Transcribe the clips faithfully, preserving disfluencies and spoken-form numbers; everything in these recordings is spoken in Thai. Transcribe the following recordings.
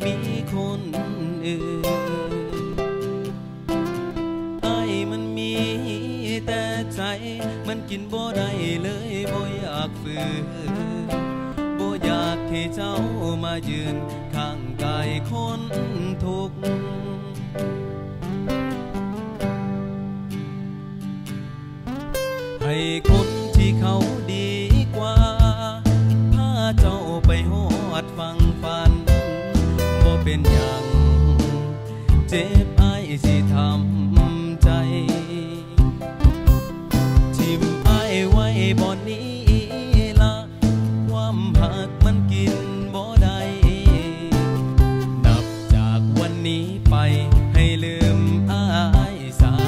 มีคนอื่นไอ้มันมีแต่ใจมันกินบ่ได้เลยบ่อยากฝืนบ่อยากให้เจ้ามายืนข้างกายคนทุกข์ให้คนที่เขาดีกว่าพาเจ้าไปฮอดฟังฝันบ่เป็นอย่างเจ็บอ้ายสิทำใจทิมอ้ายไว้บ่อนนี้ละความหักมันกินบ่ได้นับจากวันนี้ไปให้ลืมอ้ายซา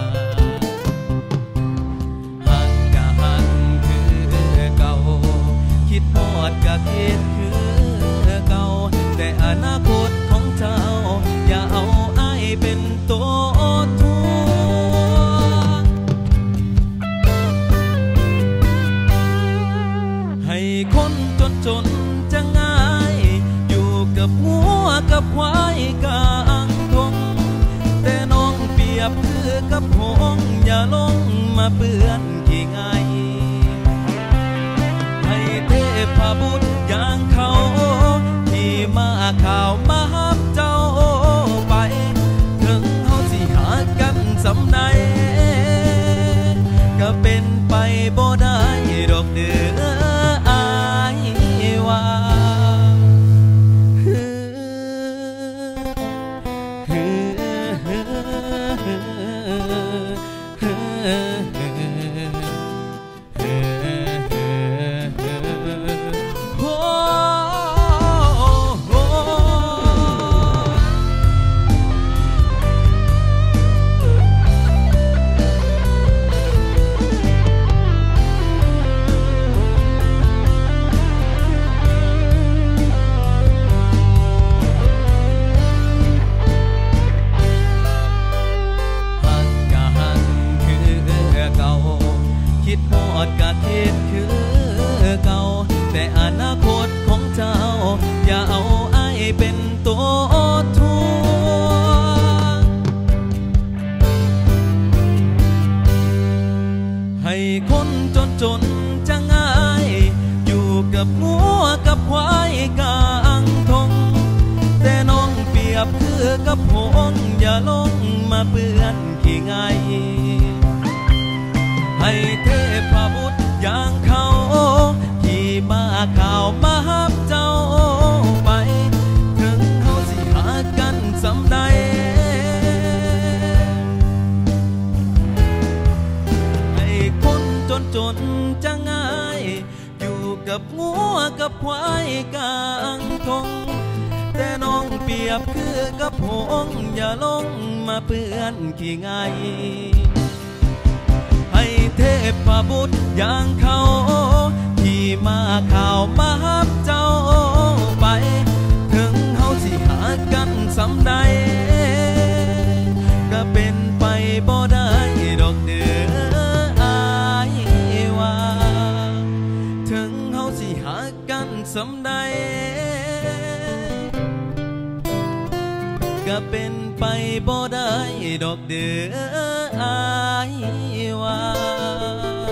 หักกะหักคือเก่าคิดฮอดกะคิดคือเก่าแต่อนาคตของเจ้าอย่าเอาอ้ายเป็นตัวทุกข์ให้คนจนจนจะง่ายอยู่กับหัวกับควายกลางทงแต่น้องเปรียบคือกับหงส์อย่าลงมาเปื้อนขี้ไงให้เทพบุตรอย่างเขาที่มาข่าวมาฮับเจ้าไปถึงเขาสิหากันสำใดก็เป็นไปบ่ได้ดอกเดืออายว่าคิดฮอดกะคิดคือเก่าแต่อนาคตของเจ้าอย่าเอาอ้ายเป็นตัวทุกข์ให้คนจนจนจะง่ายอยู่กับงัวกับควายกลางทงแต่น้องเปรียบคือกับหงส์อย่าลงมาเปื้อนขี้ไงให้เทพบุตรอย่างเขาที่มาข่าวมาฮับเจ้าไปถึงเขาสิหากันสำใดให้คนจนจนจะง่ายอยู่กับงัวกับควายกลางทงแต่น้องเปรียบคือกับหงส์อย่าลงมาเปื้อนขี้ไงให้เทพบุตรอย่างเขาที่มาข่าวมาฮับเจ้าไปถึงเขาสิหากันสำใดก็เป็นไปบ่ได้ดอกเดืออายว่าถึงเขาสิหากันสำใดก็เป็นไปบ่ได้ดอกเดืออายว่า